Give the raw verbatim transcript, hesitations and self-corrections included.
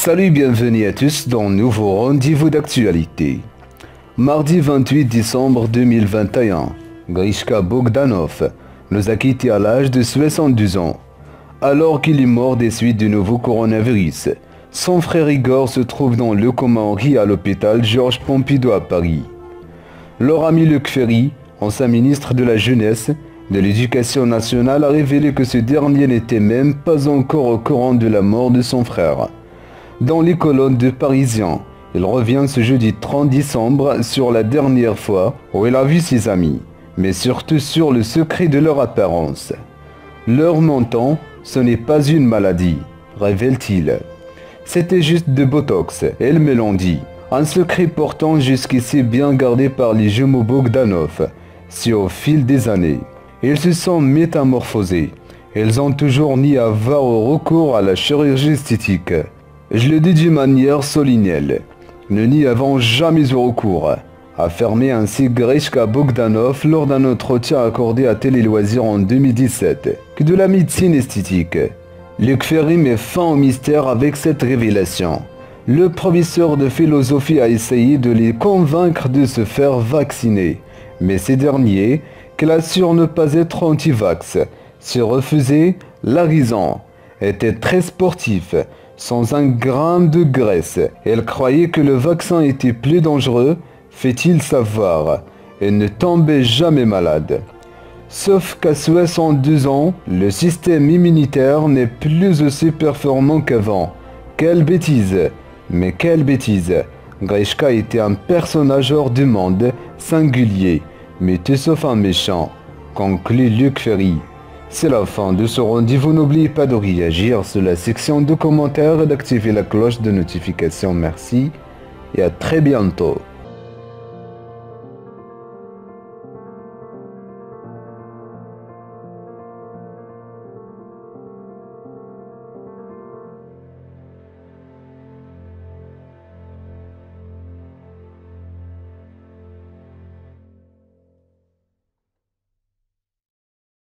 Salut, bienvenue à tous dans un nouveau rendez-vous d'actualité. Mardi vingt-huit décembre deux mille vingt et un, Grishka Bogdanov nous a quittés à l'âge de soixante-douze ans. Alors qu'il est mort des suites du nouveau coronavirus, son frère Igor se trouve dans le coma en riz à l'hôpital Georges Pompidou à Paris. Leur ami Luc Ferry, ancien ministre de la Jeunesse, de l'Éducation nationale, a révélé que ce dernier n'était même pas encore au courant de la mort de son frère. Dans les colonnes de Parisien, il revient ce jeudi trente décembre sur la dernière fois où il a vu ses amis, mais surtout sur le secret de leur apparence. Leur menton, ce n'est pas une maladie, révèle-t-il. C'était juste de Botox, ils me l'ont dit. Un secret pourtant jusqu'ici bien gardé par les jumeaux Bogdanov. Si au fil des années, ils se sont métamorphosés, ils ont toujours nié avoir recours à la chirurgie esthétique. Je le dis d'une manière solennelle, nous n'y avons jamais eu recours, a affirmé ainsi Grishka Bogdanov lors d'un entretien accordé à Télé Loisirs en deux mille dix-sept, que de la médecine esthétique. Luc Ferry met fin au mystère avec cette révélation. Le professeur de philosophie a essayé de les convaincre de se faire vacciner, mais ces derniers, qu'il assure ne pas être anti-vax, se refusaient la raison, était très sportif, sans un grain de graisse. Elle croyait que le vaccin était plus dangereux, fait-il savoir, et ne tombait jamais malade. Sauf qu'à soixante-deux ans, le système immunitaire n'est plus aussi performant qu'avant. Quelle bêtise! Mais quelle bêtise! Grishka était un personnage hors du monde, singulier, mais tout sauf un méchant, conclut Luc Ferry. C'est la fin de ce rendez-vous. N'oubliez pas de réagir sur la section de commentaires et d'activer la cloche de notification. Merci et à très bientôt.